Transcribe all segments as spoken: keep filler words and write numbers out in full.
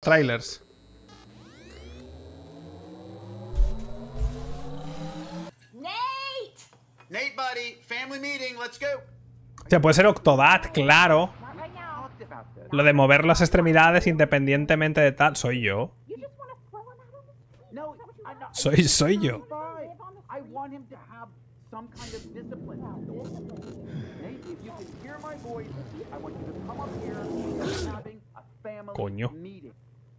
trailers. Nate! Nate, buddy, family meeting, let's go. O sea, puede ser Octodad, claro. Not right now. Lo de mover las extremidades independientemente de tal. Soy yo. You just want to throw him out of the... No, I, no, Soy, soy yo. fine. I want him to have some kind of discipline. Nate, if you can hear my voice, I want you to come up here and we're having a family Coño. meeting.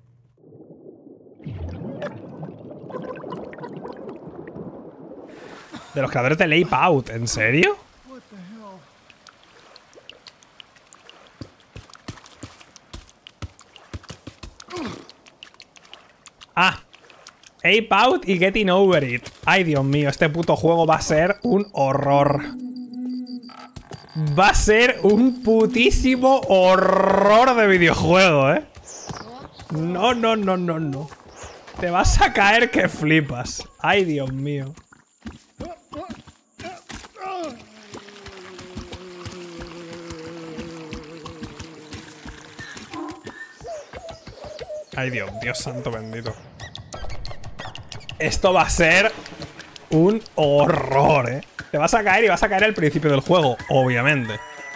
De los creadores de Leap Out, ¿en serio? Ah, Ape Out y Getting Over It. Ay, Dios mío, este puto juego va a ser un horror. Va a ser un putísimo horror de videojuego, ¿eh? No, no, no, no, no. Te vas a caer que flipas. Ay, Dios mío. Ay, Dios, Dios santo bendito. Esto va a ser un horror, ¿eh? Te vas a caer y vas a caer al principio del juego, obviamente.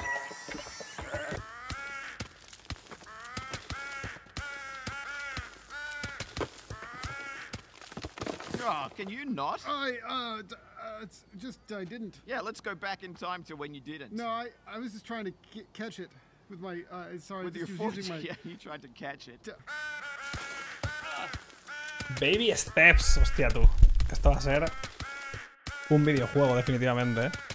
Oh, can you not? I, uh, d- uh, it's just I didn't. Yeah, let's go back in time to when you didn't. No, I, I was just trying to k- catch it with my, uh, sorry, With your just foot, was using my. yeah, you tried to catch it. Baby Steps, hostia tú. Esto va a ser un videojuego, definitivamente, ¿eh?